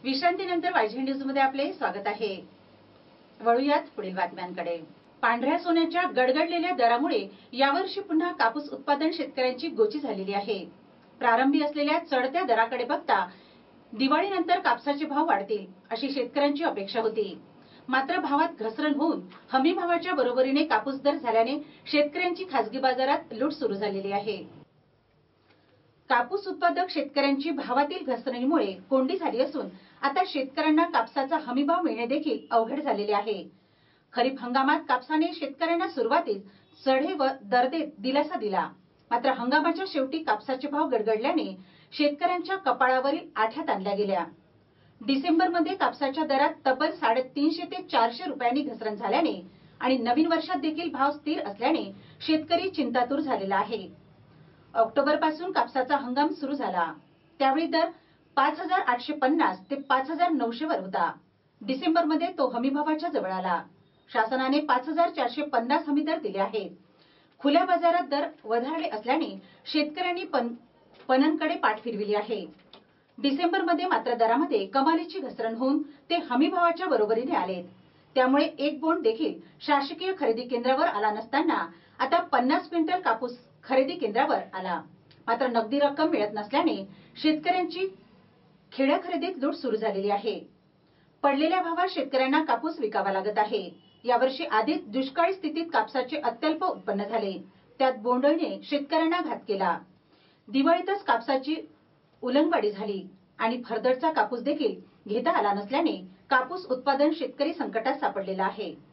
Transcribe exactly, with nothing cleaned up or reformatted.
विश्रांतीनंतर वायझेड न्यूज मध्ये आपले स्वागत आहे। वळूयात पुढील बातम्यांकडे। पांढऱ्या सोन्याच्या गडगडलेल्या दरामुळे यावर्षी पुन्हा कापूस उत्पादन शेतकऱ्यांची गोची झालेली आहे। प्रारंभी असलेल्या चढत्या दराकडे बघता दिवाळीनंतर कापसाचे भाव वाढतील अशी शेतकऱ्यांची अपेक्षा होती। मात्र भावात घसरण होऊन हमी भावाच्या बरोबरीने कापूस दर झाल्याने शेतकऱ्यांची खासगी बाजारात लूट सुरू झालेली आहे। कापूस उत्पादक शेतकऱ्यांची भावातील घसरणीमुळे कोंडी झाली असून आता शेतकऱ्यांना कापसाचा हमीभाव मिळणे देखील अवघड झालेले आहे। खरीप हंगामात कापसाने शेतकऱ्यांना सुरुवातीस चढे व दर देत दिलासा दिला, मात्र हंगामाच्या शेवटी कापसाचे भाव गडगडल्याने शेतकऱ्यांच्या कपाळावरील आठ्या ताणल्या गेल्या। डिसेंबरमध्ये कापसाच्या दरात तब्बल साडेतीनशे ते चारशे रुपयांनी घसरण झाल्याने आणि नवीन वर्षात देखील भाव स्थिर असल्याने शेतकरी चिंतातूर झालेला आहे। ऑक्टोबर पासून कापसाचा हंगाम सुरू झाला, त्यावेळी दर पाच हजार आठशे पन्नास ते पाच हजार नऊशे वर होता। डिसेंबरमध्ये तो हमीभावाच्या जवळ आला। शासनाने पाच हजार चारशे पन्नास हमी दर दिले आहेत। खुल्या बाजारात दर वधारले असल्याने शेतकऱ्यांनी पन पणनकडे पाठ फिरविली आहे। डिसेंबरमध्ये मात्र दरामध्ये कमालीची घसरण होऊन ते हमीभावाच्या बरोबरीने आले, त्यामुळे एक बोंड देखील शासकीय खरेदी केंद्रावर आला नसताना आता पन्नास क्विंटल कापूस खरेदी केंद्रावर आला। मात्र नगदी रक्कम मिळत नसल्याने शेतकऱ्यांची खेड्या खरेदीत लूट सुरू झालेली आहे। पडलेल्या भावात शेतकऱ्यांना कापूस विकावा लागत आहे। यावर्षी आधीच दुष्काळी स्थितीत कापसाचे अत्यल्प उत्पन्न झाले, त्यात बोंडअळीने शेतकऱ्यांना घात केला। दिवाळीतच कापसाची उलंगवाडी झाली आणि फरदडचा कापूस देखील घेता आला नसल्याने कापूस उत्पादन शेतकरी संकटात सापडलेला आहे।